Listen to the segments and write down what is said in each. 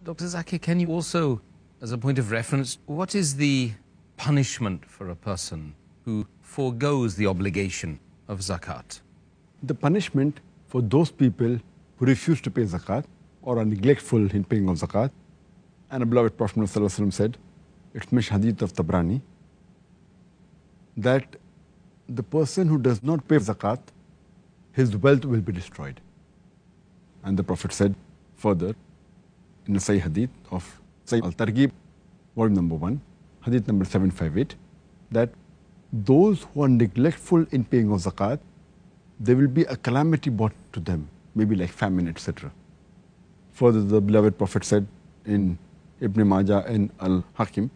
Dr. Zakir, can you also, as a point of reference, what is the punishment for a person who forgoes the obligation of zakat? The punishment for those people who refuse to pay zakat or are neglectful in paying of zakat, and a beloved Prophet ﷺ said, it's Hadith of Tabrani, that the person who does not pay zakat, his wealth will be destroyed. And the Prophet said further, in the Sahih Hadith of Sahih Al-Targhib, volume number 1, Hadith number 758, that those who are neglectful in paying of zakat, there will be a calamity brought to them, maybe like famine, etc. Further, the beloved Prophet said in Ibn Majah and Al-Hakim,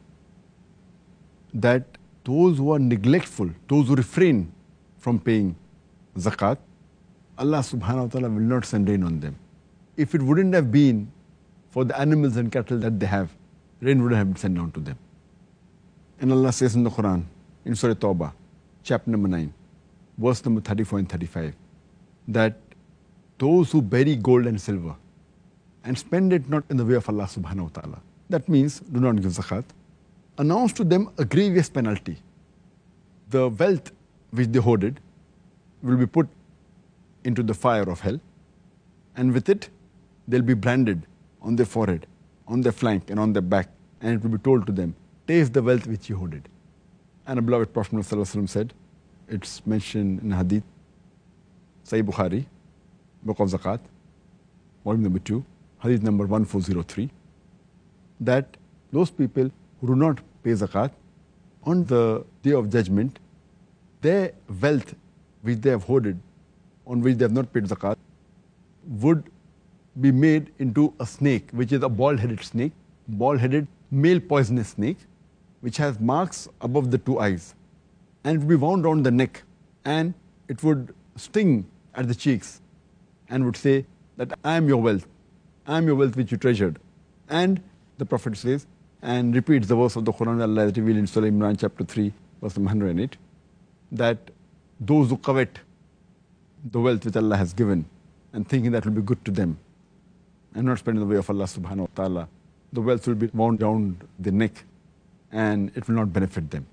that those who are neglectful, those who refrain from paying zakat, Allah subhanahu wa ta'ala will not send rain on them. If it wouldn't have been for the animals and cattle that they have, rain wouldn't have been sent down to them. And Allah says in the Quran, in Surah Tawbah, chapter number 9, verse number 34 and 35, that those who bury gold and silver and spend it not in the way of Allah subhanahu wa ta'ala, that means do not give zakat, announce to them a grievous penalty. The wealth which they hoarded will be put into the fire of hell, and with it they'll be branded on their forehead, on their flank and on their back, and it will be told to them, taste the wealth which you hoarded. And a beloved Prophet ﷺ said, it's mentioned in Hadith, Sahih Bukhari, Book of Zakat, volume number 2, Hadith number 1403, that those people who do not pay zakat, on the day of judgment, their wealth which they have hoarded, on which they have not paid zakat, would be made into a snake, which is a bald-headed snake, bald-headed male poisonous snake, which has marks above the 2 eyes. And it would be wound around the neck, and it would sting at the cheeks, and would say that I am your wealth which you treasured. And the Prophet says, and repeats the verse of the Quran Allah has revealed in Surah Imran chapter 3, verse 108, that those who covet the wealth which Allah has given and thinking that will be good to them and not spend in the way of Allah subhanahu wa ta'ala, the wealth will be wound around the neck and it will not benefit them.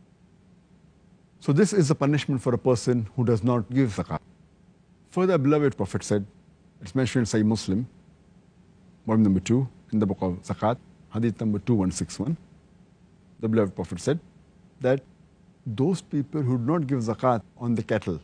So this is a punishment for a person who does not give zakat. Further, beloved Prophet said, it's mentioned in Sahih Muslim, volume number 2, in the book of Zakat, Hadith number 2161, the beloved Prophet said that those people who do not give zakat on the cattle,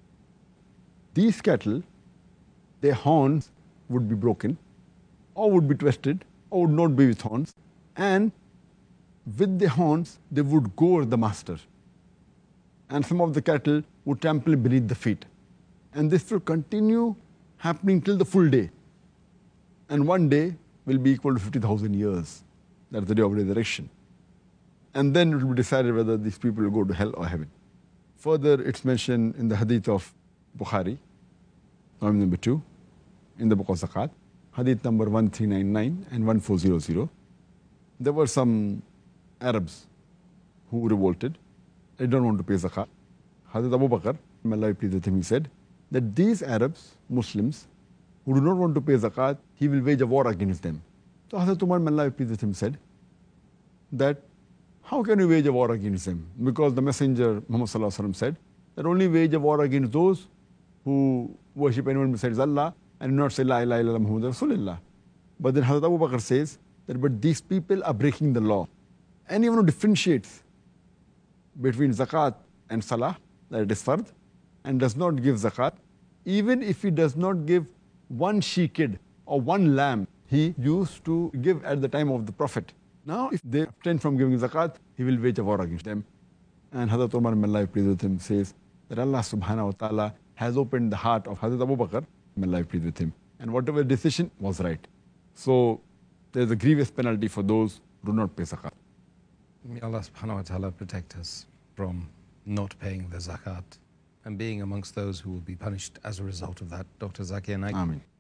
these cattle, their horns would be broken, or would be twisted, or would not be with horns, and with the horns, they would gore the master. And some of the cattle would trample beneath the feet. And this will continue happening till the full day. And one day will be equal to 50,000 years. That's the day of resurrection. And then it will be decided whether these people will go to hell or heaven. Further, it's mentioned in the Hadith of Bukhari, volume number 2, in the book of Zakat, Hadith number 1399 and 1400. There were some Arabs who revolted. They don't want to pay zakat. Hazrat Abu Bakr, may Allah be pleased with him, he said that these Arabs, Muslims, who do not want to pay zakat, he will wage a war against them. So Hazrat Umar, may Allah be pleased with him, said that how can you wage a war against them? Because the Messenger Muhammad sallallahu alaihi wasallam said that only wage a war against those who worship anyone besides Allah and do not say La ilaha illallah Muhammad Rasulullah. But then Hazrat Abu Bakr says that but these people are breaking the law. Anyone who differentiates between zakat and salah, that it is fard, and does not give zakat, even if he does not give one she-kid or one lamb he used to give at the time of the Prophet. Now, if they abstain from giving zakat, he will wage a war against them. And Hazrat Umar, may Allah be pleased with him, says that Allah subhanahu wa ta'ala has opened the heart of Hazrat Abu Bakr, may Allah be pleased with him. And whatever decision was right. So, there is a grievous penalty for those who do not pay zakat. May Allah subhanahu wa ta'ala protect us from not paying the zakat and being amongst those who will be punished as a result of that. Dr. Zakir Naik. Ameen.